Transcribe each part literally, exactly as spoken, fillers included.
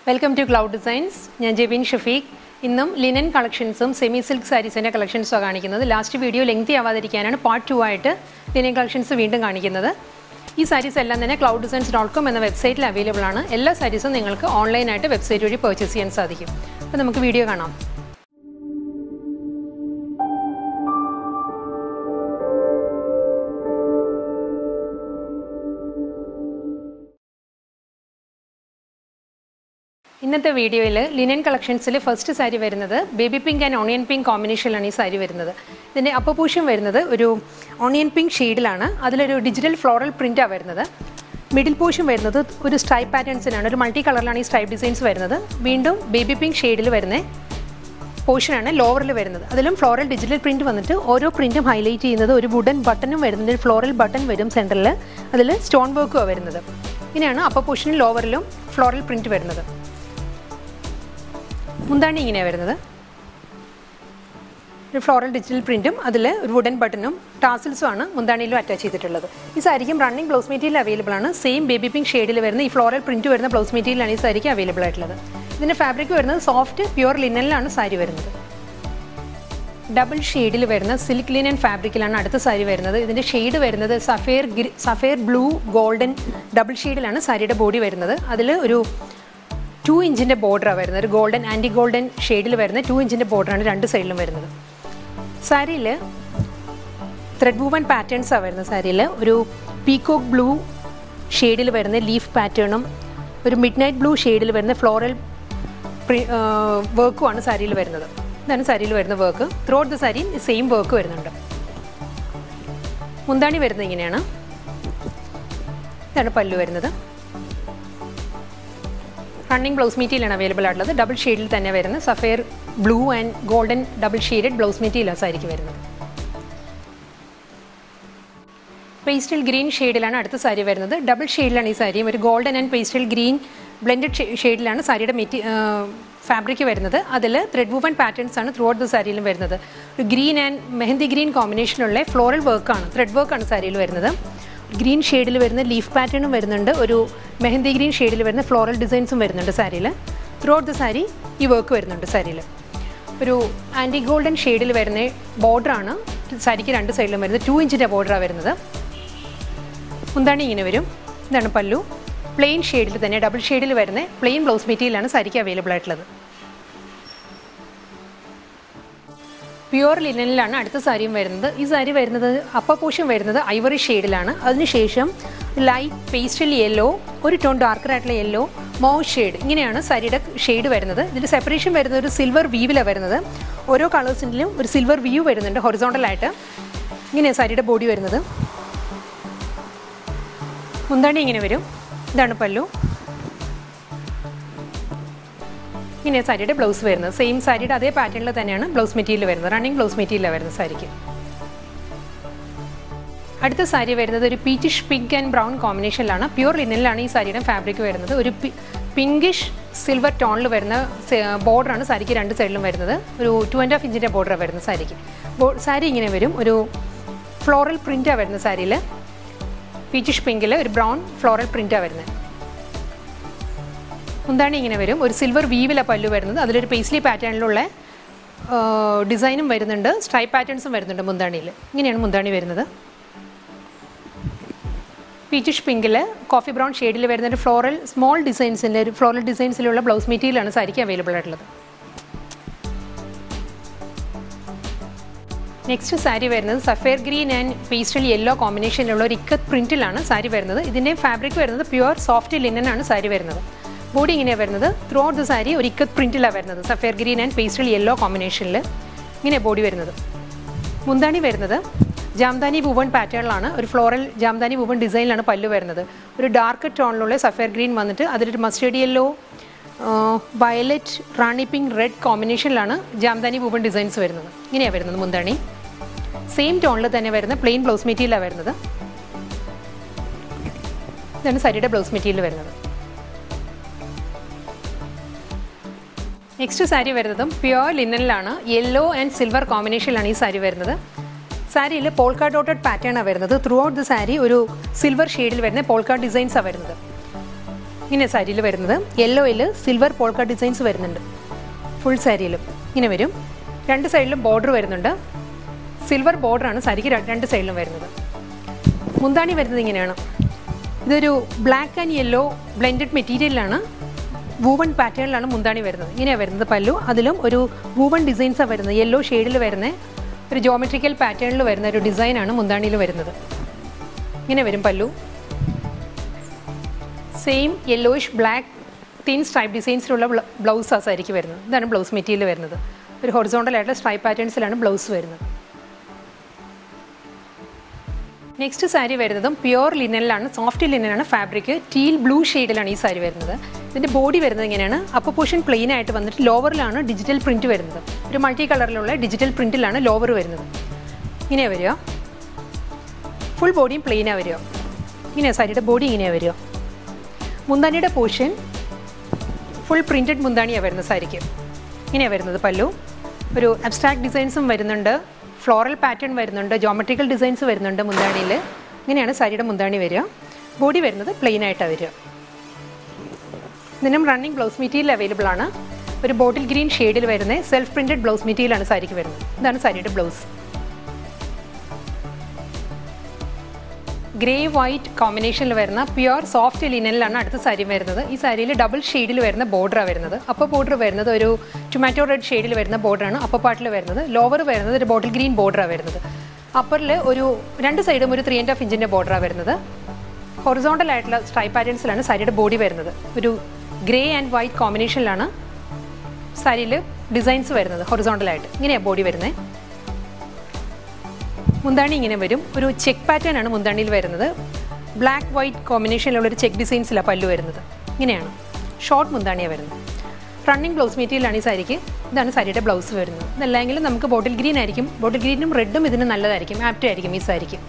Welcome to Cloud Designs. I am Jebin Shafiq. ഇന്നും linen കളക്ഷൻസും semi silk സാരീസിൻ്റെ കളക്ഷൻസും കാണിക്കുന്നത്. ലാസ്റ്റ് വീഡിയോ ലെങ്തി ആവാതിരിക്കാനാണ് പാർട്ട് ടു ആയിട്ട് ലിനൻ കളക്ഷൻസ് വീണ്ടും കാണിക്കുന്നത്. ഈ സാരീസ് എല്ലാം തന്നെ ക്ലൗഡ് ഡിസൈൻസ് ഡോട്ട് കോം എന്ന വെബ്സൈറ്റിൽ അവൈലബിൾ ആണ്. എല്ലാ സാരീസും നിങ്ങൾക്ക് ഓൺലൈനായിട്ട് വെബ്സൈറ്റ് വഴി പർച്ചേസ് ചെയ്യാൻ സാധിക്കും. അപ്പോൾ നമുക്ക് വീഡിയോ കാണാം. ഇന്നത്തെ വീഡിയോയിൽ ലിനൻ കളക്ഷൻസിൽ ഫസ്റ്റ് സാരി വരുന്നത് baby pink and onion pink കോമ്പിനേഷനിലാണ് ഈ സാരി വരുന്നത്. ഇതിൻ്റെ അപ്പർ പോർഷൻ വരുന്നത് ഒരു ഓണിയൻ പിങ്ക് ഷെയ്ഡിലാണ്. അതിലൊരു ഡിജിറ്റൽ ഫ്ലോറൽ പ്രിൻ്റാണ് വരുന്നത്. മിഡിൽ പോർഷൻ വരുന്നത് ഒരു സ്ട്രൈപ്പ് പാറ്റേൺസിനാണ്, ഒരു മൾട്ടി കളറിലാണ് ഈ സ്ട്രൈപ്പ് ഡിസൈൻസ് വരുന്നത്. വീണ്ടും ബേബി പിങ്ക് ഷെയ്ഡിൽ വരുന്ന പോർഷനാണ് ലോവറിൽ വരുന്നത്. അതിലും ഫ്ലോറൽ ഡിജിറ്റൽ പ്രിൻറ്റ് വന്നിട്ട് ഓരോ പ്രിൻറ്റും ഹൈലൈറ്റ് ചെയ്യുന്നത് ഒരു വുഡൻ ബട്ടണും വരുന്നത്, ഒരു ഫ്ലോറൽ ബട്ടൺ വരും സെൻറ്ററിൽ, അതിൽ സ്റ്റോൺ വർക്കുമാണ് വരുന്നത്. ഇങ്ങനെയാണ് അപ്പർ പോർഷനും ലോവറിലും ഫ്ലോറൽ പ്രിൻറ്റ് വരുന്നത്. മുന്താണി ഇങ്ങനെയാണ് വരുന്നത്, ഒരു ഫ്ലോറൽ ഡിജിറ്റൽ പ്രിൻറ്റും അതിൽ ഒരു വുഡൻ ബട്ടണും ടാസിൽസും ആണ് മുന്താണിയിലും അറ്റാച്ച് ചെയ്തിട്ടുള്ളത്. ഈ സാരിക്കും റണ്ണിങ് ബ്ലൗസ് മെറ്റീരിയൽ അവൈലബിൾ ആണ്. സെയിം ബേബി പിങ്ക് ഷെയ്ഡിൽ വരുന്ന ഈ ഫ്ലോറൽ പ്രിൻറ്റ് വരുന്ന ബ്ലൗസ് മെറ്റീരിയലാണ് ഈ സാരിക്ക് അവൈലബിൾ ആയിട്ടുള്ളത്. ഇതിൻ്റെ ഫാബ്രിക് വരുന്നത് സോഫ്റ്റ് പ്യുവർ ലിനനിലാണ് സാരി വരുന്നത്. ഡബിൾ ഷെയ്ഡിൽ വരുന്ന സിൽക്ക് ലിനൻ ഫാബ്രിക്കിലാണ് അടുത്ത സാരി വരുന്നത്. ഇതിൻ്റെ ഷെയ്ഡ് വരുന്നത് sapphire sapphire blue golden double ഷെയ്ഡിലാണ് സാരിയുടെ ബോഡി വരുന്നത്. അതിൽ ഒരു ടു ഇഞ്ചിൻ്റെ ബോർഡറാണ് വരുന്നത്, ഒരു ഗോൾഡൻ ആൻറ്റി ഗോൾഡൻ ഷെയ്ഡിൽ വരുന്ന ടു ഇഞ്ചിൻ്റെ ബോർഡറാണ് രണ്ട് സൈഡിലും വരുന്നത്. സാരിയിൽ ത്രെഡ് വൂവൻ പാറ്റേൺസാണ് വരുന്നത്. സാരിയിൽ ഒരു പീകോക്ക് ബ്ലൂ ഷെയ്ഡിൽ വരുന്ന ലീഫ് പാറ്റേണും ഒരു മിഡ് നൈറ്റ് ബ്ലൂ ഷെയ്ഡിൽ വരുന്ന ഫ്ലോറൽ വർക്കുമാണ് സാരിയിൽ വരുന്നത്. ഇതാണ് സാരിയിൽ വരുന്ന work. Throughout the sari same work വരുന്നുണ്ട്. മുന്താണി വരുന്നത് ഇങ്ങനെയാണ്. ഇതാണ് പല്ലു വരുന്നത്. റണ്ണിങ് ബ്ലൗസ് മെറ്റീരിയലാണ് അവൈലബിൾ ആയിട്ടുള്ളത്. ഡബിൾ ഷെയ്ഡിൽ തന്നെ വരുന്ന sapphire blue and golden double shaded blouse മെറ്റീരിയലാണ് സാരിക്ക് വരുന്നത്. പേസ്റ്റൽ ഗ്രീൻ ഷെയ്ഡിലാണ് അടുത്ത സാരി വരുന്നത്. ഡബിൾ ഷെയ്ഡിലാണ് ഈ സാരിയും, ഒരു golden and pastel green blended ഷെയ്ഡിലാണ് സാരിയുടെ മെറ്റി ഫാബ്രിക് വരുന്നത്. അതിൽ ത്രെഡ് വൂവൻ പാറ്റേൺസ് ആണ് ത്രൂ ഔട്ട് ദ സാരിയിലും വരുന്നത്. ഒരു ഗ്രീൻ ആൻഡ് മെഹന്തി ഗ്രീൻ കോമ്പിനേഷനുള്ള ഫ്ലോറൽ വർക്കാണ്, ത്രെഡ് വർക്കാണ് സാരിയിൽ വരുന്നത്. ഗ്രീൻ ഷെയ്ഡിൽ വരുന്ന ലീഫ് പാറ്റേണും വരുന്നുണ്ട്, ഒരു മെഹന്തി ഗ്രീൻ ഷെയ്ഡിൽ വരുന്ന ഫ്ലോറൽ ഡിസൈൻസും വരുന്നുണ്ട് സാരിയിൽ. ത്രൂ ഔട്ട് ദ സാരി ഈ വർക്ക് വരുന്നുണ്ട് സാരിയിൽ. ഒരു ആൻറ്റി ഗോൾഡൻ ഷെയ്ഡിൽ വരുന്ന ബോർഡറാണ് സാരിക്ക് രണ്ട് സൈഡിലും വരുന്നത്. ടു ഇഞ്ചിൻ്റെ ബോർഡറാണ് വരുന്നത്. മുന്താണി ഇങ്ങനെ വരും. ഇതാണ് പല്ലു. പ്ലെയിൻ ഷെയ്ഡിൽ തന്നെ ഡബിൾ ഷെയ്ഡിൽ വരുന്ന പ്ലെയിൻ ബ്ലൗസ് മെറ്റീരിയലാണ് സാരിക്ക് അവൈലബിൾ ആയിട്ടുള്ളത്. പ്യുവർ ലിനനിലാണ് അടുത്ത സാരിയും വരുന്നത്. ഈ സാരി വരുന്നത് അപ്പർ പോർഷൻ വരുന്നത് ഐവറി ഷെയ്ഡിലാണ്. അതിനുശേഷം ലൈറ്റ് പേസ്റ്റൽ യെല്ലോ, ഒരു ടോൺ ഡാർക്കർ ആയിട്ടുള്ള യെല്ലോ, മൗ ഷെയ്ഡ്, ഇങ്ങനെയാണ് സാരിയുടെ ഷെയ്ഡ് വരുന്നത്. ഇതിൻ്റെ സെപ്പറേഷൻ വരുന്നത് ഒരു സിൽവർ വീവിലാണ് വരുന്നത്. ഓരോ കളേഴ്സിൻ്റെയും ഒരു സിൽവർ വ്യൂ വരുന്നുണ്ട് ഹൊറിസോണ്ടലായിട്ട്. ഇങ്ങനെയാണ് സാരിയുടെ ബോഡി വരുന്നത്. മുന്താണി ഇങ്ങനെ വരും. ഇതാണ് പല്ലു. ഇങ്ങനെ സാരിയുടെ ബ്ലൗസ് വരുന്നത്. സെയിം സാരിയുടെ അതേ പാറ്റേണിൽ തന്നെയാണ് ബ്ലൗസ് മെറ്റീരിയൽ വരുന്നത്. റണ്ണിങ് ബ്ലൗസ് മെറ്റീരിയലാണ് വരുന്നത് സാരിക്ക്. അടുത്ത സാരി വരുന്നത് ഒരു പീച്ചിഷ് പിങ്ക് ആൻഡ് ബ്രൗൺ കോമ്പിനേഷനിലാണ്. പ്യുവർ ലിനനിലാണ് ഈ സാരിയുടെ ഫാബ്രിക് വരുന്നത്. ഒരു പിങ്കിഷ് സിൽവർ ടോണിൽ വരുന്ന ബോർഡറാണ് സാരിക്ക് രണ്ട് സൈഡിലും വരുന്നത്. ഒരു ടു ആൻഡ് ഹാഫ് ഇഞ്ചിൻ്റെ ബോർഡറാണ് വരുന്നത് സാരിക്ക്. സാരി ഇങ്ങനെ വരും. ഒരു ഫ്ലോറൽ പ്രിൻ്റാണ് വരുന്നത് സാരിയിൽ. പീച്ചിഷ് പിങ്കിൽ ഒരു ബ്രൗൺ ഫ്ലോറൽ പ്രിൻ്റാണ് വരുന്നത്. മുന്താണി ഇങ്ങനെ വരും. ഒരു സിൽവർ വീവിലാണ് പല്ലു വരുന്നത്. അതിലൊരു പേസ്ലി പാറ്റേണിലുള്ള ഡിസൈനും വരുന്നുണ്ട്, സ്ട്രൈപ്പ് പാറ്റേൺസും വരുന്നുണ്ട് മുന്താണിയിൽ. ഇങ്ങനെയാണ് മുന്താണി വരുന്നത്. പീച്ചിഷ് പിങ്കിൽ കോഫി ബ്രൗൺ ഷെയ്ഡിൽ വരുന്ന ഒരു ഫ്ലോറൽ സ്മോൾ ഡിസൈൻസിൻ്റെ ഒരു ഫ്ലോറൽ ഡിസൈൻസിലുള്ള ബ്ലൗസ് മെറ്റീരിയലാണ് സാരിക്ക് അവൈലബിൾ ആയിട്ടുള്ളത്. നെക്സ്റ്റ് സാരി വരുന്നത് sapphire green and pastel yellow കോമ്പിനേഷനിലുള്ള ഒരു ഇക്കത്ത് പ്രിൻറ്റിലാണ് സാരി വരുന്നത്. ഇതിൻ്റെ ഫാബ്രിക് വരുന്നത് പ്യുവർ സോഫ്റ്റ് ലിനനാണ് സാരി വരുന്നത്. ബോഡി ഇങ്ങനെയാണ് വരുന്നത്. ത്രൂ ഔട്ട് ദ സാരി ഒരു ഇക്കത്ത് പ്രിൻറ്റിലാണ് വരുന്നത്. Sapphire green and pastel yellow കോമ്പിനേഷനിൽ ഇങ്ങനെ ബോഡി വരുന്നത്. മുന്താണി വരുന്നത് ജാംദാനി വുവൺ പാറ്റേണിലാണ്. ഒരു ഫ്ലോറൽ ജാംദാനി വുവൺ ഡിസൈനിലാണ് പല്ലു വരുന്നത്. ഒരു ഡാർക്ക് ടോണിലുള്ള സഫേർ ഗ്രീൻ വന്നിട്ട് അതിലൊരു mustard yellow, violet, rani pink, red കോമ്പിനേഷനിലാണ് ജാംദാനി വുവൺ ഡിസൈൻസ് വരുന്നത്. ഇങ്ങനെയാണ് വരുന്നത് മുന്താണി. സെയിം ടോണിൽ തന്നെ വരുന്ന പ്ലെയിൻ ബ്ലൗസ് മെറ്റീരിയലാണ് വരുന്നത്. ഇതാണ് സാരിയുടെ ബ്ലൗസ് മെറ്റീരിയൽ വരുന്നത്. നെക്സ്റ്റ് സാരി വരുന്നതും പ്യുവർ ലിനനിലാണ്. യെല്ലോ ആൻഡ് സിൽവർ കോമ്പിനേഷനിലാണ് ഈ സാരി വരുന്നത്. സാരിയിൽ പോൾക്കാ ഡോട്ടഡ് പാറ്റേണാണ് വരുന്നത്. ത്രൂ ഔട്ട് ദ സാരി ഒരു സിൽവർ ഷെയ്ഡിൽ വരുന്ന പോൾക്കാ ഡിസൈൻസാണ് വരുന്നത്. ഇങ്ങനെ സാരിയിൽ വരുന്നത് യെല്ലോയിൽ സിൽവർ പോൾക്ക ഡിസൈൻസ് വരുന്നുണ്ട്. ഫുൾ സാരിയിലും ഇങ്ങനെ വരും. രണ്ട് സൈഡിലും ബോർഡർ വരുന്നുണ്ട്. സിൽവർ ബോർഡറാണ് സാരിക്ക് രണ്ട് സൈഡിലും വരുന്നത്. മുന്താണി വരുന്നത് ഇങ്ങനെയാണ്. ഇതൊരു ബ്ലാക്ക് ആൻഡ് യെല്ലോ ബ്ലെൻഡഡ് മെറ്റീരിയലിലാണ്, വൂവൺ പാറ്റേണിലാണ് മുന്താണി വരുന്നത്. ഇങ്ങനെയാണ് വരുന്നത് പല്ലു. അതിലും ഒരു വൂവൺ ഡിസൈൻസാണ് വരുന്നത്. യെല്ലോ ഷെയ്ഡിൽ വരുന്ന ഒരു ജോമെട്രിക്കൽ പാറ്റേണിൽ വരുന്ന ഒരു ഡിസൈനാണ് മുന്താണിയിൽ വരുന്നത്. ഇങ്ങനെ വരും pallu. Same yellowish black thin stripe ഡിസൈൻസിലുള്ള ബ്ലൗസാണ് സാരിക്ക് വരുന്നത്. ഇതാണ് ബ്ലൗസ് മെറ്റീരിയൽ വരുന്നത്. ഒരു ഹൊറിസോണ്ടൽ ആയിട്ടുള്ള സ്ട്രൈപ്പ് പാറ്റേൺസിലാണ് ബ്ലൗസ് വരുന്നത്. നെക്സ്റ്റ് സാരി വരുന്നതും പ്യുവർ ലിനനിലാണ്, സോഫ്റ്റ് ലിനനാണ് ഫാബ്രിക്. ടീൽ ബ്ലൂ ഷെയ്ഡിലാണ് ഈ സാരി വരുന്നത്. ഇതിൻ്റെ ബോഡി വരുന്നത് ഇങ്ങനെയാണ്. അപ്പർ പോർഷൻ പ്ലെയിൻ ആയിട്ട് വന്നിട്ട് ലോവറിലാണ് ഡിജിറ്റൽ പ്രിൻറ്റ് വരുന്നത്. ഒരു മൾട്ടി കളറിലുള്ള ഡിജിറ്റൽ പ്രിൻറ്റിലാണ് ലോവർ വരുന്നത്. ഇങ്ങനെയാണ് വരിക. ഫുൾ ബോഡിയും പ്ലെയിനാണ് വരിക. ഇങ്ങനെയാണ് സാരിയുടെ ബോഡി ഇങ്ങനെയാണ് വരിക. മുന്താണിയുടെ പോർഷൻ ഫുൾ പ്രിൻറ്റഡ് മുന്താണിയാണ് വരുന്നത് സാരിക്ക്. ഇങ്ങനെയാണ് വരുന്നത് പല്ലു. ഒരു അബ്സ്ട്രാക്ട് ഡിസൈൻസും വരുന്നുണ്ട്, ഫ്ലോറൽ പാറ്റേൺ വരുന്നുണ്ട്, ജോമെട്രിക്കൽ ഡിസൈൻസ് വരുന്നുണ്ട് മുന്താണിയിൽ. ഇങ്ങനെയാണ് സാരിയുടെ മുന്താണി വരിക. ബോഡി വരുന്നത് പ്ലെയിൻ ആയിട്ടാണ് വരിക. ഇതിനും റണ്ണിങ് ബ്ലൗസ് മെറ്റീരിയൽ അവൈലബിൾ ആണ്. ഒരു ബോട്ടിൽ ഗ്രീൻ ഷെയ്ഡിൽ വരുന്ന സെൽഫ് പ്രിൻറ്റഡ് ബ്ലൗസ് മെറ്റീരിയലാണ് സാരിക്ക് വരുന്നത്. ഇതാണ് സാരിയുടെ ബ്ലൗസ്. ഗ്രേ വൈറ്റ് കോമ്പിനേഷനിൽ വരുന്ന പ്യുവർ സോഫ്റ്റ് ലിനനിലാണ് അടുത്ത സാരി വരുന്നത്. ഈ സാരിയിൽ ഡബിൾ ഷെയ്ഡിൽ വരുന്ന ബോർഡറാണ് വരുന്നത്. അപ്പർ ബോർഡർ വരുന്നത് ഒരു ടൊമാറ്റോ റെഡ് ഷെയ്ഡിൽ വരുന്ന ബോർഡറാണ് അപ്പർ പാർട്ടിൽ വരുന്നത്. ലോവർ വരുന്നത് ഒരു ബോട്ടിൽ ഗ്രീൻ ബോർഡറാണ് വരുന്നത്. അപ്പറിൽ ഒരു രണ്ട് സൈഡും ഒരു ത്രീ ആൻഡ് ഹാഫ് ഇഞ്ചിൻ്റെ ബോർഡറാണ് വരുന്നത്. ഹൊറിസോണ്ടൽ ആയിട്ടുള്ള സ്ട്രൈപ്പ് പാറ്റേൺസിലാണ് സാരിയുടെ ബോഡി വരുന്നത്. ഒരു ഗ്രേ ആൻഡ് വൈറ്റ് കോമ്പിനേഷനിലാണ് സാരിയിൽ ഡിസൈൻസ് വരുന്നത് ഹൊറിസോണ്ടലായിട്ട്. ഇങ്ങനെയാണ് ബോഡി വരുന്നത്. മുന്താണി ഇങ്ങനെ വരും. ഒരു ചെക്ക് പാറ്റേൺ ആണ് മുന്താണിയിൽ വരുന്നത്. ബ്ലാക്ക് വൈറ്റ് കോമ്പിനേഷനിലുള്ള ഒരു ചെക്ക് ഡിസൈൻസിലാണ് പല്ലു വരുന്നത്. ഇങ്ങനെയാണ് ഷോർട്ട് മുന്താണിയാണ് വരുന്നത്. റണ്ണിങ് ബ്ലൗസ് മെറ്റീരിയലാണ് ഈ സാരിക്ക്. ഇതാണ് സാരിയുടെ ബ്ലൗസ് വരുന്നത്. ഇതല്ലെങ്കിലും നമുക്ക് ബോട്ടിൽ ഗ്രീൻ ആയിരിക്കും. ബോട്ടിൽ ഗ്രീനും റെഡും ഇതിന് നല്ലതായിരിക്കും, ആപ്റ്റ് ആയിരിക്കും ഈ സാരിക്ക്.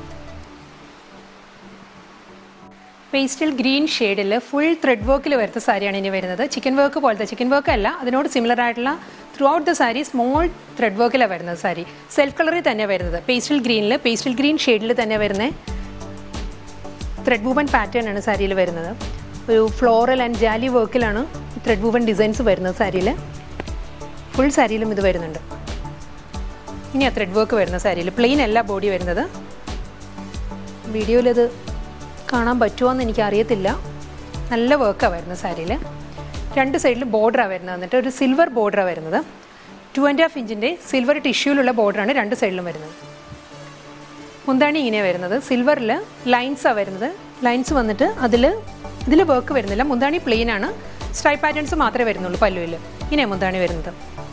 പേസ്റ്റൽ ഗ്രീൻ ഷെയ്ഡിൽ ഫുൾ ത്രെഡ് വർക്കിൽ വരുന്ന സാരിയാണ് ഇനി വരുന്നത്. ചിക്കൻ വർക്ക് പോലത്തെ, ചിക്കൻ വർക്ക് അല്ല, അതിനോട് സിമിലർ ആയിട്ടുള്ള throughout the sari small thread വർക്കിലാണ് വരുന്നത് സാരി. സെൽഫ് കളറിൽ തന്നെ വരുന്നത്. പേസ്റ്റൽ ഗ്രീനിൽ പേസ്റ്റൽ ഗ്രീൻ ഷെയ്ഡിൽ തന്നെ വരുന്ന ത്രെഡ് വൂവൻ പാറ്റേൺ ആണ് സാരിയിൽ വരുന്നത്. ഒരു ഫ്ലോറൽ ആൻഡ് ജാലി വർക്കിലാണ് ത്രെഡ് വൂവൻ ഡിസൈൻസ് വരുന്നത് സാരിയിൽ. ഫുൾ സാരിയിലും ഇത് വരുന്നുണ്ട്. ഇനി ആ ത്രെഡ് വർക്ക് വരുന്ന സാരിയിൽ പ്ലെയിൻ അല്ല ബോഡി വരുന്നത്. വീഡിയോയിലത് കാണാൻ പറ്റുമോയെന്ന് എനിക്കറിയത്തില്ല. നല്ല വർക്കാണ് വരുന്നത് സാരിയിൽ. രണ്ട് സൈഡിൽ ബോർഡറാണ് വരുന്നത്. എന്നിട്ട് ഒരു സിൽവർ ബോർഡറാണ് വരുന്നത്. ടു ആൻഡ് ഹാഫ് ഇഞ്ചിൻ്റെ സിൽവർ ടിഷ്യൂലുള്ള ബോർഡറാണ് രണ്ട് സൈഡിലും വരുന്നത്. മുന്താണി ഇങ്ങനെ വരുന്നത്. സിൽവറിൽ ലൈൻസാണ് വരുന്നത്. ലൈൻസ് വന്നിട്ട് അതിൽ ഇതിൽ വർക്ക് വരുന്നില്ല. മുന്താണി പ്ലെയിൻ ആണ്. സ്ട്രൈപ്പ് പാറ്റേൺസ് മാത്രമേ വരുന്നുള്ളൂ പല്ലുവിൽ. ഇങ്ങനെയാണ് മുന്താണി വരുന്നത്.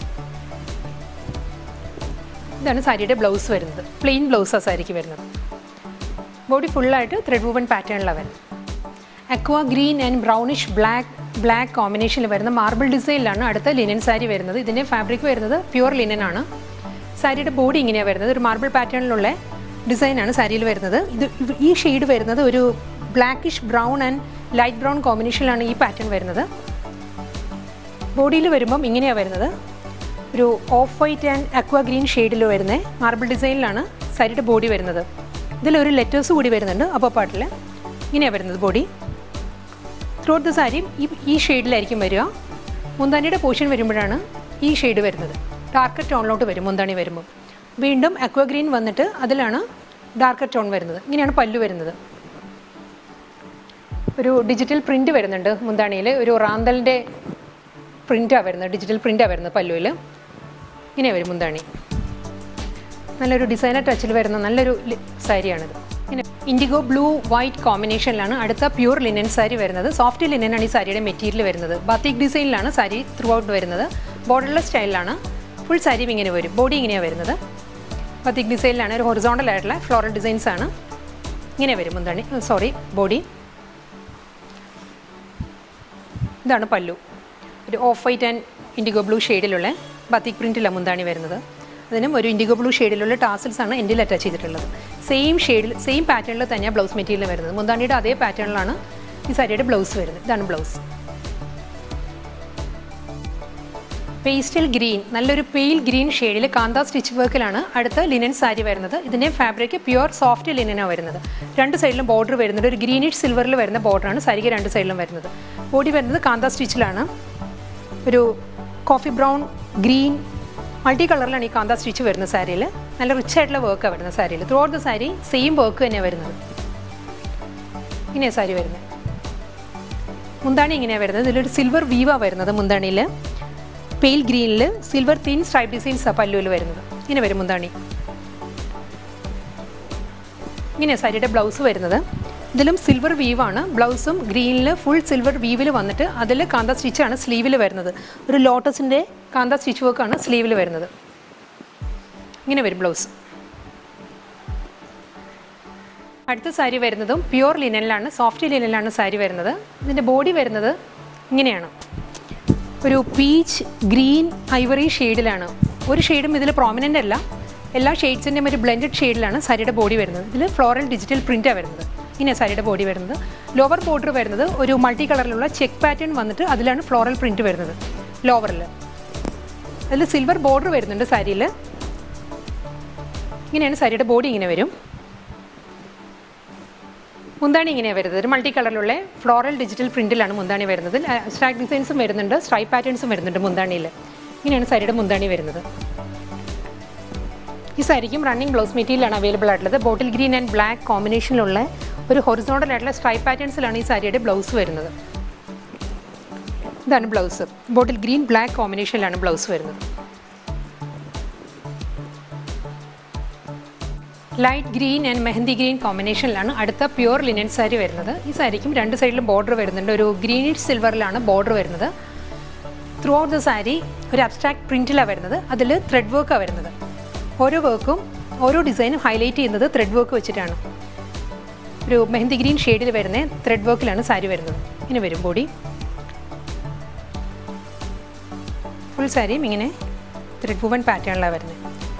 ഇതാണ് സാരിയുടെ ബ്ലൗസ് വരുന്നത്. പ്ലെയിൻ ബ്ലൗസാണ് സാരിക്ക് വരുന്നത്. ബോഡി ഫുള്ളായിട്ട് ത്രെഡ് വൂവൻ പാറ്റേണിലാണ് വരുന്നത്. Aqua green and brownish black black കോമ്പിനേഷനിൽ വരുന്ന മാർബിൾ ഡിസൈനിലാണ് അടുത്ത ലിനൻ സാരി വരുന്നത്. ഇതിൻ്റെ ഫാബ്രിക് വരുന്നത് പ്യുവർ ലിനൻ ആണ്. സാരിയുടെ ബോഡി ഇങ്ങനെയാണ് വരുന്നത്. ഒരു മാർബിൾ പാറ്റേണിലുള്ള ഡിസൈനാണ് സാരിയിൽ വരുന്നത്. ഇത് ഈ ഷെയ്ഡ് വരുന്നത് ഒരു blackish brown and light brown കോമ്പിനേഷനിലാണ് ഈ പാറ്റേൺ വരുന്നത്. ബോഡിയിൽ വരുമ്പം ഇങ്ങനെയാണ് വരുന്നത്. ഒരു off white and aqua green ഷെയ്ഡിൽ വരുന്ന മാർബിൾ ഡിസൈനിലാണ് സാരിയുടെ ബോഡി വരുന്നത്. ഇതിലൊരു ലെറ്റേഴ്സ് കൂടി വരുന്നുണ്ട് അപ്പർ പാർട്ടിൽ. ഇങ്ങനെയാണ് വരുന്നത് ബോഡി. ത്രൂ ഔട്ട് ദ സാരി ഈ ഈ ഷെയ്ഡിലായിരിക്കും വരിക. മുന്താണിയുടെ പോർഷൻ വരുമ്പോഴാണ് ഈ ഷെയ്ഡ് വരുന്നത്. ഡാർക്കർ ടോണിലോട്ട് വരും മുന്താണി വരുമ്പോൾ. വീണ്ടും അക്വ ഗ്രീൻ വന്നിട്ട് അതിലാണ് ഡാർക്കർ ടോൺ വരുന്നത്. ഇങ്ങനെയാണ് പല്ലു വരുന്നത്. ഒരു ഡിജിറ്റൽ പ്രിൻറ്റ് വരുന്നുണ്ട് മുന്താണിയിൽ. ഒരു റാന്തലിൻ്റെ പ്രിൻറ്റാണ് വരുന്നത്. ഡിജിറ്റൽ പ്രിൻറ്റാണ് വരുന്നത് പല്ലുവിൽ. ഇങ്ങനെ വരും മുന്താണി. നല്ലൊരു ഡിസൈനർ ടച്ചിൽ വരുന്ന നല്ലൊരു സാരിയാണിത്. ഇങ്ങനെ ഇൻഡിഗോ ബ്ലൂ വൈറ്റ് കോമ്പിനേഷനിലാണ് അടുത്ത പ്യൂർ ലിനൻ സാരി വരുന്നത്. സോഫ്റ്റ് ലിനനാണ് ഈ സാരിയുടെ മെറ്റീരിയൽ വരുന്നത്. ബാത്തിക് ഡിസൈനിലാണ് സാരി ത്രൂ ഔട്ട് വരുന്നത്. ബോർഡർലെസ് സ്റ്റൈലിലാണ്. ഫുൾ സാരിയും ഇങ്ങനെ വരും. ബോഡി ഇങ്ങനെയാണ് വരുന്നത്. ബാത്തിക് ഡിസൈനിലാണ്. ഒരു ഹൊറിസോണ്ടൽ ആയിട്ടുള്ള ഫ്ലോറൽ ഡിസൈൻസ് ആണ്. ഇങ്ങനെ വരും മുന്താണി, സോറി ബോഡി. ഇതാണ് പല്ലു. ഒരു off white and indigo blue ഷെയ്ഡിലുള്ള ബാത്തിക് പ്രിൻറ്റിലാണ് മുന്താണി വരുന്നത്. അതിനും ഒരു ഇൻഡിഗോ ബ്ലൂ ഷെയ്ഡിലുള്ള ടാസിൽസ് ആണ് എൻഡിൽ അറ്റാച്ച് ചെയ്തിട്ടുള്ളത്. സെയിം ഷെയ്ഡിൽ സെയിം പാറ്റേണിൽ തന്നെയാണ് ബ്ലൗസ് മെറ്റീരിയൽ വരുന്നത്. മുന്താണിയുടെ അതേ പാറ്റേണിലാണ് ഈ സാരിയുടെ ബ്ലൗസ് വരുന്നത്. ഇതാണ് ബ്ലൗസ്. പേസ്റ്റൽ ഗ്രീൻ, നല്ലൊരു പെയിൽ ഗ്രീൻ ഷെയ്ഡിൽ കാന്ത സ്റ്റിച്ച് വർക്കിലാണ് അടുത്ത ലിനൻ സാരി വരുന്നത്. ഇതിൻ്റെ ഫാബ്രിക് പ്യുവർ സോഫ്റ്റ് ലിനനാണ് വരുന്നത്. രണ്ട് സൈഡിലും ബോർഡർ വരുന്നുണ്ട്. ഒരു ഗ്രീനിഷ് സിൽവറിൽ വരുന്ന ബോർഡറാണ് സാരിക്ക് രണ്ട് സൈഡിലും വരുന്നത്. ബോഡി വരുന്നത് കാന്ത സ്റ്റിച്ചിലാണ്. ഒരു കോഫി ബ്രൗൺ, ഗ്രീൻ, മൾട്ടി കളറിലാണ് ഈ കാന്ത സ്റ്റിച്ച് വരുന്ന സാരിയിൽ. നല്ല റിച്ച് ആയിട്ടുള്ള വർക്കാണ് വരുന്ന സാരിയിൽ. Throughout the sari same work തന്നെയാണ് വരുന്നത്. ഇങ്ങനെയാണ് സാരി വരുന്നത്. മുന്താണി ഇങ്ങനെയാണ് വരുന്നത്. ഇതിലൊരു സിൽവർ വീവാണ് വരുന്നത്. മുന്താണിയിൽ പെയിൽ ഗ്രീനിൽ സിൽവർ തിൻ സ്ട്രൈപ്പ് ഡിസൈൻസ് പല്ലുവിൽ വരുന്നത്. ഇങ്ങനെ വരും മുന്താണി. ഇങ്ങനെയാണ് സാരിയുടെ ബ്ലൗസ് വരുന്നത്. ഇതിലും സിൽവർ വീവാണ്. ബ്ലൗസും ഗ്രീനിൽ ഫുൾ സിൽവർ വീവിൽ വന്നിട്ട് അതിൽ കാന്ത സ്റ്റിച്ചാണ് സ്ലീവിൽ വരുന്നത്. ഒരു ലോട്ടസിൻ്റെ കാന്ത സ്റ്റിച്ച് വർക്കാണ് സ്ലീവിൽ വരുന്നത്. ഇങ്ങനെ വരും ബ്ലൗസ്. അടുത്ത സാരി വരുന്നതും പ്യുവർ ലിനനിലാണ്, സോഫ്റ്റ് ലിനനിലാണ് സാരി വരുന്നത്. ഇതിൻ്റെ ബോഡി വരുന്നത് ഇങ്ങനെയാണ്. ഒരു പീച്ച് ഗ്രീൻ ഐവറി ഷെയ്ഡിലാണ്. ഒരു ഷെയ്ഡും ഇതിൽ പ്രോമിനൻ്റ് അല്ല. എല്ലാ ഷെയ്ഡ്സിൻ്റെയും ഒരു ബ്ലെൻഡഡ് ഷെയ്ഡിലാണ് സാരിയുടെ ബോഡി വരുന്നത്. ഇതിൽ ഫ്ലോറൽ ഡിജിറ്റൽ പ്രിൻ്റാണ് വരുന്നത്. ഇങ്ങനെയാണ് സാരിയുടെ ബോഡി വരുന്നത്. ലോവർ ബോർഡർ വരുന്നത് ഒരു മൾട്ടി കളറിലുള്ള ചെക്ക് പാറ്റേൺ വന്നിട്ട് അതിലാണ് ഫ്ലോറൽ പ്രിൻറ്റ് വരുന്നത് ലോവറിൽ. അതിൽ സിൽവർ ബോർഡർ വരുന്നുണ്ട് സാരിയിൽ. ഇങ്ങനെയാണ് സാരിയുടെ ബോഡി. ഇങ്ങനെ വരും. മുന്താണി ഇങ്ങനെയാണ് വരുന്നത്. ഒരു മൾട്ടി കളറിലുള്ള ഫ്ലോറൽ ഡിജിറ്റൽ പ്രിൻറ്റിലാണ് മുന്താണി വരുന്നത്. സ്ട്രാക്ക് ഡിസൈൻസും വരുന്നുണ്ട്, സ്ട്രൈപ്പ് പാറ്റേൺസും വരുന്നുണ്ട് മുന്താണിയിൽ. ഇങ്ങനെയാണ് സാരിയുടെ മുന്താണി വരുന്നത്. ഈ സാരിക്കും റണ്ണിങ് ബ്ലൗസ് മെറ്റീരിയലാണ് അവൈലബിൾ ആയിട്ടുള്ളത്. ബോട്ടിൽ ഗ്രീൻ ആൻഡ് ബ്ലാക്ക് കോമ്പിനേഷനിലുള്ള ഒരു ഹൊറിസോണ്ടൽ ആയിട്ടുള്ള സ്ട്രൈപ്പ് പാറ്റേൺസിലാണ് ഈ സാരിയുടെ ബ്ലൗസ് വരുന്നത്. ഇതാണ് ബ്ലൗസ്. ബോട്ടിൽ ഗ്രീൻ ബ്ലാക്ക് കോമ്പിനേഷനിലാണ് ബ്ലൗസ് വരുന്നത്. Light green and mehndi green കോമ്പിനേഷനിലാണ് അടുത്ത പ്യുവർ ലിനൻ സാരി വരുന്നത്. ഈ സാരിക്കും രണ്ട് സൈഡിലും ബോർഡർ വരുന്നുണ്ട്. ഒരു ഗ്രീനിഷ് സിൽവറിലാണ് ബോർഡർ വരുന്നത്. ത്രൂ ഔട്ട് ദ സാരി ഒരു അബ്സ്ട്രാക്ട് പ്രിൻറ്റിലാണ് വരുന്നത്. അതിൽ ത്രെഡ് വർക്കാണ് വരുന്നത്. ഓരോ വർക്കും ഓരോ ഡിസൈനും ഹൈലൈറ്റ് ചെയ്യുന്നത് ത്രെഡ് വർക്ക് വെച്ചിട്ടാണ്. ഒരു മെഹന്തി ഗ്രീൻ ഷെയ്ഡിൽ വരുന്ന ത്രെഡ് വർക്കിലാണ് സാരി വരുന്നത്. ഇങ്ങനെ വരും ബോഡി. ഫുൾ സാരിയും ഇങ്ങനെ ത്രെഡ് വുവൺ പാറ്റേണിലാണ് വരുന്നത്.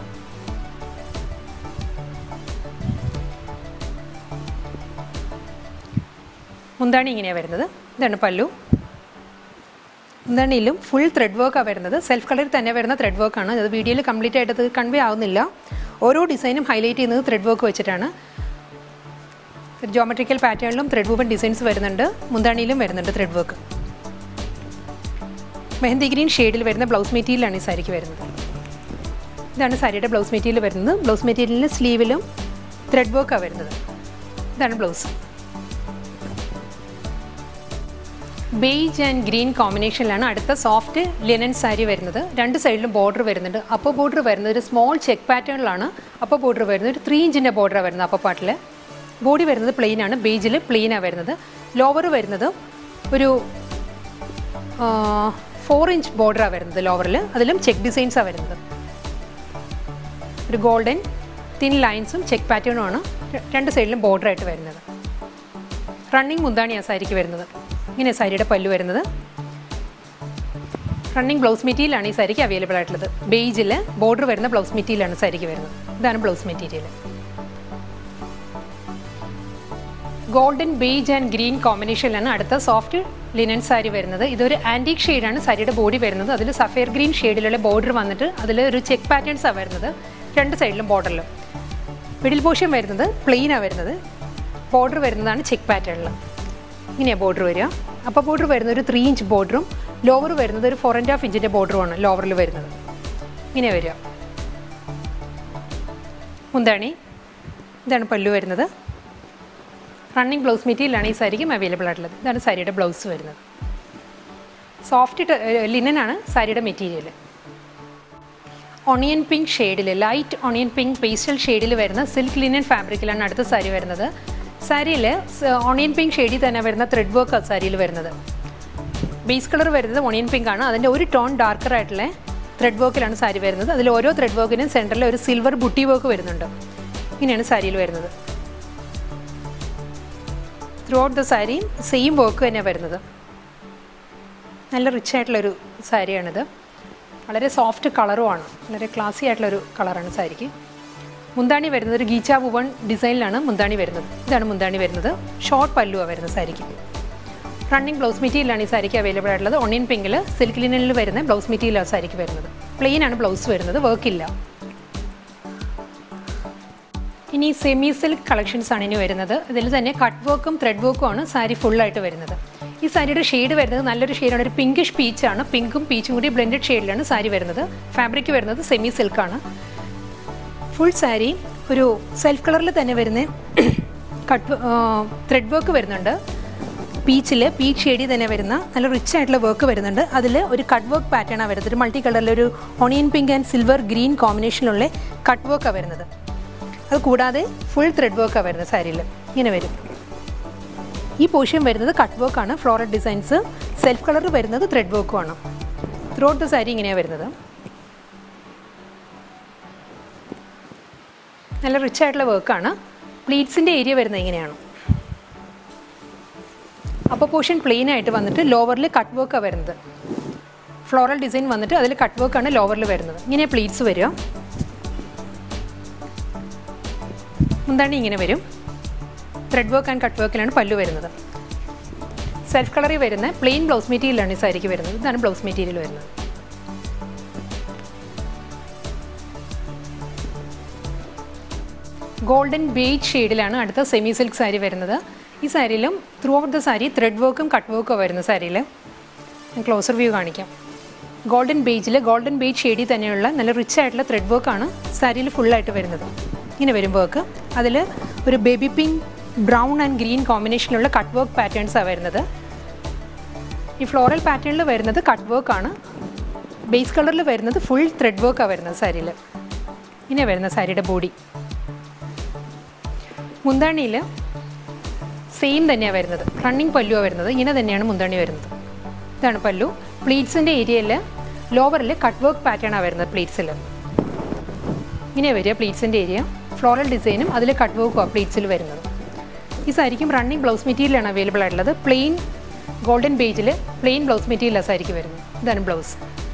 മുന്താണി ഇങ്ങനെയാണ് വരുന്നത്. ഇതാണ് പല്ലു. മുന്താണിയിലും ഫുൾ ത്രെഡ് വർക്കാണ് വരുന്നത്. സെൽഫ് കളറിൽ തന്നെ വരുന്ന ത്രെഡ് വർക്കാണ്. അത് വീഡിയോയിൽ കംപ്ലീറ്റ് ആയിട്ട് അത് കൺവേ ആവുന്നില്ല. ഓരോ ഡിസൈനും ഹൈലൈറ്റ് ചെയ്യുന്നത് ത്രെഡ് വർക്ക് വെച്ചിട്ടാണ്. ജോമെട്രിക്കൽ പാറ്റേണിലും ത്രെഡ് വുവൺ ഡിസൈൻസ് വരുന്നുണ്ട്. മുന്താണിയിലും വരുന്നുണ്ട് ത്രെഡ് വർക്ക്. മെഹന്തി ഗ്രീൻ ഷെയ്ഡിൽ വരുന്ന ബ്ലൗസ് മെറ്റീരിയലാണ് ഈ സാരിക്ക് വരുന്നത്. ഇതാണ് സാരിയുടെ ബ്ലൗസ് മെറ്റീരിയൽ വരുന്നത്. ബ്ലൗസ് മെറ്റീരിയലിന് സ്ലീവിലും ത്രെഡ് വർക്കാണ് വരുന്നത്. ഇതാണ് ബ്ലൗസ്. ബേജ് ആൻഡ് ഗ്രീൻ കോമ്പിനേഷനിലാണ് അടുത്ത സോഫ്റ്റ് ലിനൻ സാരി വരുന്നത്. രണ്ട് സൈഡിലും ബോർഡർ വരുന്നുണ്ട്. അപ്പർ ബോർഡർ വരുന്നത് ഒരു സ്മോൾ ചെക്ക് പാറ്റേണിലാണ് അപ്പർ ബോർഡർ വരുന്നത്. ഒരു ത്രീ ഇഞ്ചിൻ്റെ ബോർഡറാണ് വരുന്നത് അപ്പർ പാർട്ടിൽ. ബോഡി വരുന്നത് പ്ലെയിൻ ആണ്. ബേജിൽ പ്ലെയിനാണ് വരുന്നത്. ലോവർ വരുന്നത് ഒരു ഫോർ ഇഞ്ച് ബോർഡറാണ് വരുന്നത് ലോവറിൽ. അതിലും ചെക്ക് ഡിസൈൻസാണ് വരുന്നത്. ഒരു ഗോൾഡൻ തിൻ ലൈൻസും ചെക്ക് പാറ്റേണുമാണ് രണ്ട് സൈഡിലും ബോർഡറായിട്ട് വരുന്നത്. റണ്ണിങ് മുന്താണിയാണ് സാരിക്ക് വരുന്നത്. ഇങ്ങനെ സാരിയുടെ പല്ലു വരുന്നത്. റണ്ണിങ് ബ്ലൗസ് മെറ്റീരിയലാണ് ഈ സാരിക്ക് അവൈലബിൾ ആയിട്ടുള്ളത്. ബേജിൽ ബോർഡർ വരുന്ന ബ്ലൗസ് മെറ്റീരിയലാണ് സാരിക്ക് വരുന്നത്. ഇതാണ് blouse material. Golden beige and green കോമ്പിനേഷനിലാണ് അടുത്ത സോഫ്റ്റ് ലിനൻ സാരി വരുന്നത്. ഇതൊരു ആൻറ്റീക് ഷെയ്ഡാണ് സാരിയുടെ ബോഡി വരുന്നത്. അതിൽ സഫയർ ഗ്രീൻ ഷെയ്ഡിലുള്ള ബോർഡർ വന്നിട്ട് അതിൽ ഒരു ചെക്ക് പാറ്റേൺസാണ് വരുന്നത് രണ്ട് സൈഡിലും ബോർഡറിലും. മിഡിൽ പോർഷൻ വരുന്നത് പ്ലെയിനാണ് വരുന്നത്. ബോർഡർ വരുന്നതാണ് ചെക്ക് പാറ്റേണിൽ. ഇങ്ങനെയാണ് ബോർഡർ വരിക. അപ്പോൾ ബോർഡർ വരുന്നത് ഒരു ത്രീ ഇഞ്ച് ബോർഡറും ലോവർ വരുന്നത് ഒരു ഫോർ ആൻഡ് ഹാഫ് ഇഞ്ചിൻ്റെ ബോർഡറുമാണ് ലോവറിൽ വരുന്നത്. ഇങ്ങനെ വരിക. മുന്താണി. ഇതാണ് പല്ലു വരുന്നത്. റണ്ണിങ് ബ്ലൗസ് മെറ്റീരിയലാണ് ഈ സാരിക്കും അവൈലബിൾ ആയിട്ടുള്ളത്. ഇതാണ് സാരിയുടെ ബ്ലൗസ് വരുന്നത്. സോഫ്റ്റ് ലിനനാണ് സാരിയുടെ മെറ്റീരിയൽ. ഓണിയൻ പിങ്ക് ഷെയ്ഡിൽ ലൈറ്റ് ഓണിയൻ പിങ്ക് പേസ്റ്റൽ ഷെയ്ഡിൽ വരുന്ന സിൽക്ക് ലിനൻ ഫാബ്രിക്കിലാണ് അടുത്ത സാരി വരുന്നത്. സാരിയിൽ ഓണിയൻ പിങ്ക് ഷെയ്ഡിൽ തന്നെ വരുന്ന ത്രെഡ് വർക്ക് സാരിയിൽ വരുന്നത്. ബേസ് കളർ വരുന്നത് ഓണിയൻ പിങ്ക് ആണ്. അതിൻ്റെ ഒരു ടോൺ ഡാർക്കർ ആയിട്ടുള്ള ത്രെഡ് വർക്കിലാണ് സാരി വരുന്നത്. അതിൽ ഓരോ ത്രെഡ് വർക്കിനും സെൻറ്ററിൽ ഒരു സിൽവർ ബുട്ടി വർക്ക് വരുന്നുണ്ട്. ഇങ്ങനെയാണ് സാരിയിൽ വരുന്നത്. Throughout the sari same work തന്നെയാണ് വരുന്നത്. നല്ല റിച്ച് ആയിട്ടുള്ളൊരു സാരിയാണിത്. വളരെ സോഫ്റ്റ് കളറുമാണ്. വളരെ ക്ലാസി ആയിട്ടുള്ളൊരു കളറാണ് സാരിക്ക്. മുന്താണി വരുന്നത് ഒരു ഗീച്ച വുവൺ ഡിസൈനിലാണ് മുന്താണി വരുന്നത്. ഇതാണ് മുന്താണി വരുന്നത്. ഷോർട്ട് പല്ലുവാണ് വരുന്നത് സാരിക്ക്. റണ്ണിങ് ബ്ലൗസ് മെറ്റീരിയലാണ് ഈ സാരിക്ക് അവൈലബിൾ ആയിട്ടുള്ളത്. ഒണിയൻ പിങ്കിൽ സിൽക്ക് ലിനനിൽ വരുന്ന ബ്ലൗസ് മെറ്റീരിയലാണ് സാരിക്ക് വരുന്നത്. പ്ലെയിൻ ആണ് ബ്ലൗസ് വരുന്നത്, വർക്കില്ല. ഇനി സെമി സിൽക്ക് കളക്ഷൻസ് ആണ് ഇനി വരുന്നത്. ഇതിൽ തന്നെ കട്ട് വർക്കും ത്രെഡ് വർക്കും ആണ് സാരി ഫുള്ളായിട്ട് വരുന്നത്. ഈ സാരിയുടെ ഷെയ്ഡ് വരുന്നത് നല്ലൊരു ഷെയ്ഡാണ്, ഒരു പിങ്കിഷ് പീച്ചാണ്. പിങ്കും പീച്ചും കൂടി ബ്ലെൻഡഡ് ഷെയ്ഡിലാണ് സാരി വരുന്നത്. ഫാബ്രിക് വരുന്നത് സെമി സിൽക്കാണ്. ഫുൾ സാരി ഒരു സെൽഫ് കളറിൽ തന്നെ വരുന്ന കട്ട് ത്രെഡ് വർക്ക് വരുന്നുണ്ട്. പീച്ചിൽ പീച്ച് ഷെയ്ഡിൽ തന്നെ വരുന്ന നല്ല റിച്ച് ആയിട്ടുള്ള വർക്ക് വരുന്നുണ്ട്. അതിൽ ഒരു കട്ട് വർക്ക് പാറ്റേണാണ് വരുന്നത്. ഒരു മൾട്ടി കളറിലൊരു onion pink and silver green കോമ്പിനേഷനിലുള്ള കട്ട് വർക്കാണ് വരുന്നത്. അത് കൂടാതെ ഫുൾ ത്രെഡ് വർക്കാണ് വരുന്നത്. സാരിയിൽ ഇങ്ങനെ വരും. ഈ പോർഷൻ വരുന്നത് കട്ട് വർക്കാണ്, ഫ്ലോറൽ ഡിസൈൻസ്. സെൽഫ് കളർ വരുന്നത് ത്രെഡ് വർക്കുമാണ്. ത്രൂ ഔട്ട് ദ സാരി ഇങ്ങനെയാണ് വരുന്നത്. നല്ല റിച്ച് ആയിട്ടുള്ള വർക്കാണ്. പ്ലീറ്റ്സിൻ്റെ ഏരിയ വരുന്നത് ഇങ്ങനെയാണ്. അപ്പോൾ പോർഷൻ പ്ലെയിൻ ആയിട്ട് വന്നിട്ട് ലോവറിൽ കട്ട് വർക്കാണ് വരുന്നത്. ഫ്ലോറൽ ഡിസൈൻ വന്നിട്ട് അതിൽ കട്ട് വർക്കാണ് ലോവറിൽ വരുന്നത്. ഇങ്ങനെ പ്ലീറ്റ്സ് വരിക. മുന്താണി ഇങ്ങനെ വരും. ത്രെഡ് വർക്ക് ആൻഡ് കട്ട് വർക്കിലാണ് പല്ലു വരുന്നത്. സെൽഫ് കളറിൽ വരുന്ന പ്ലെയിൻ ബ്ലൗസ് മെറ്റീരിയലാണ് ഈ സാരിക്ക് വരുന്നത്. ഇതാണ് ബ്ലൗസ് മെറ്റീരിയൽ വരുന്നത്. ഗോൾഡൻ ബേജ് ഷെയ്ഡിലാണ് അടുത്ത സെമി സിൽക്ക് സാരി വരുന്നത്. ഈ സാരിയിലും throughout the sari thread വർക്കും കട്ട് വർക്കും വരുന്ന സാരിയിൽ ഞാൻ ക്ലോസർ വ്യൂ കാണിക്കാം. ഗോൾഡൻ ബേജിൽ ഗോൾഡൻ ബേജ് ഷെയ്ഡിൽ തന്നെയുള്ള നല്ല റിച്ച് ആയിട്ടുള്ള ത്രെഡ് വർക്കാണ് സാരിയിൽ ഫുള്ളായിട്ട് വരുന്നത്. ഇങ്ങനെ വരും വർക്ക്. അതിൽ ഒരു baby pink, brown and green കോമ്പിനേഷനിലുള്ള കട്ട് വർക്ക് പാറ്റേൺസാണ് വരുന്നത്. ഈ ഫ്ലോറൽ പാറ്റേണിൽ വരുന്നത് കട്ട് വർക്കാണ്. ബേസ് കളറിൽ വരുന്നത് ഫുൾ ത്രെഡ് വർക്കാണ് വരുന്നത് സാരിയിൽ. ഇങ്ങനെ വരുന്ന സാരിയുടെ ബോഡി. മുന്താണിയിൽ സെയിം തന്നെയാണ് വരുന്നത്. റണ്ണിങ് പല്ലുവാണ് വരുന്നത്. ഇങ്ങനെ തന്നെയാണ് മുന്താണി വരുന്നത്. ഇതാണ് പല്ലു. പ്ലീറ്റ്സിൻ്റെ ഏരിയയിൽ ലോവറിൽ കട്ട് വർക്ക് പാറ്റേണാണ് വരുന്നത്. പ്ലീറ്റ്സിൽ ഇങ്ങനെ വരിക. പ്ലീറ്റ്സിൻ്റെ ഏരിയ ഫ്ലോറൽ ഡിസൈനും അതിൽ കട്ട് വർക്കുമാണ് പ്ലീറ്റ്സിൽ വരുന്നത്. ഈ സാരിക്കും റണ്ണിങ് ബ്ലൗസ് മെറ്റീരിയലാണ് അവൈലബിൾ ആയിട്ടുള്ളത്. പ്ലെയിൻ ഗോൾഡൻ ബേജിൽ പ്ലെയിൻ ബ്ലൗസ് മെറ്റീരിയലാണ് സാരിക്ക് വരുന്നത്. ഇതാണ് blouse.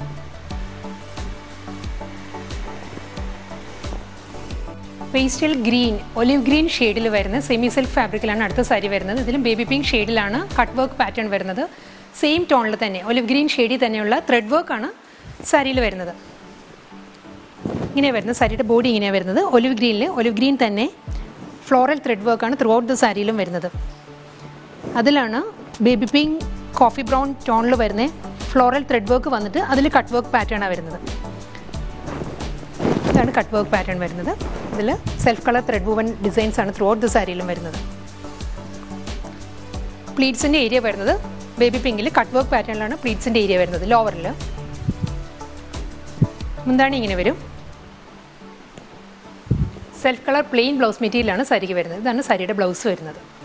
Pastel green, olive green ഷെയ്ഡിൽ വരുന്ന സെമി സിൽക്ക് ഫാബ്രിക്കിലാണ് അടുത്ത സാരി വരുന്നത്. ഇതിലും ബേബി പിങ്ക് ഷെയ്ഡിലാണ് കട്ട് വർക്ക് പാറ്റേൺ വരുന്നത്. സെയിം ടോണിൽ തന്നെ ഒലിവ് ഗ്രീൻ ഷെയ്ഡിൽ തന്നെയുള്ള ത്രെഡ് വർക്കാണ് സാരിയിൽ വരുന്നത്. ഇങ്ങനെ വരുന്നത്. സാരിയുടെ ബോഡി ഇങ്ങനെയാണ് വരുന്നത്. ഒലിവ് ഗ്രീനിൽ ഒലിവ് ഗ്രീൻ തന്നെ ഫ്ലോറൽ ത്രെഡ് വർക്കാണ് ത്രൂ ഔട്ട് ദ സാരിയിലും വരുന്നത്. അതിലാണ് ബേബി പിങ്ക് കോഫി ബ്രൗൺ ടോണിൽ വരുന്ന ഫ്ലോറൽ ത്രെഡ് വർക്ക് വന്നിട്ട് അതിൽ കട്ട് വർക്ക് പാറ്റേണാണ് വരുന്നത്. ഇതാണ് കട്ട് വർക്ക് പാറ്റേൺ വരുന്നത്. ഇതിൽ self colour thread woven designs ആണ് ത്രൂ ഔട്ട് ദ സാരിയിലും വരുന്നത്. പ്ലീറ്റ്സിൻ്റെ ഏരിയ വരുന്നത് ബേബി പിങ്കിൽ കട്ട് വർക്ക് പാറ്റേണിലാണ് പ്ലീറ്റ്സിൻ്റെ ഏരിയ വരുന്നത്. ലോവറിൽ മുന്താണി ഇങ്ങനെ വരും. സെൽഫ് കളർ പ്ലെയിൻ ബ്ലൗസ് മെറ്റീരിയലാണ് സാരിക്ക് വരുന്നത്. ഇതാണ് സാരിയുടെ ബ്ലൗസ് വരുന്നത്.